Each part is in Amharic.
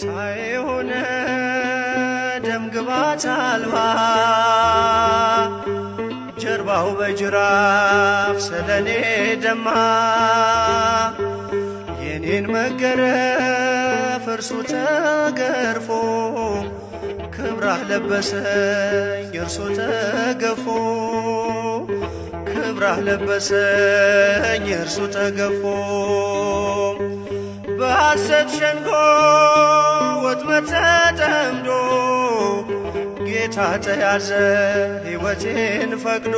ሳይሆን ደም ግባት አልባ ጀርባው በጅራፍ ስለኔ ደማ የኔን መገረፍ እርሱ ተገርፎ ክብራህ ለበሰኝ እርሱ ተገፎ ክብራህ ለበሰኝ እርሱ ተገፎ በሐሰት ሸንጎ ወጥመድ ተጠምዶ ጌታ ተያዘ ሕይወቴን ፈቅዶ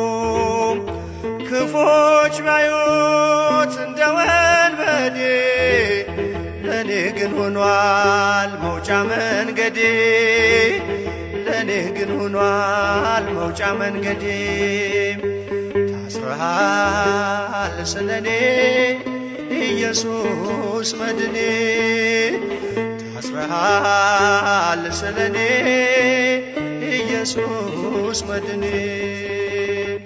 ክፎች ባዩት እንደ ወንበዴ ለኔ ግን ሆኗል መውጫ መንገዴ ለኔ ግን ሆኗል መውጫ መንገዴ ታስረሃል ስለኔ ኢየሱስ መድኔ ታስረሃል ስለኔ ኢየሱስ መድኔ